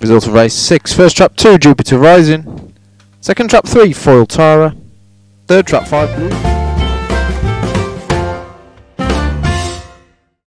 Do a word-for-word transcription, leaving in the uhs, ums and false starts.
Result of race six. First trap two, Jupiter Rising. Second trap three, Foil Tara. Third trap five, Blue.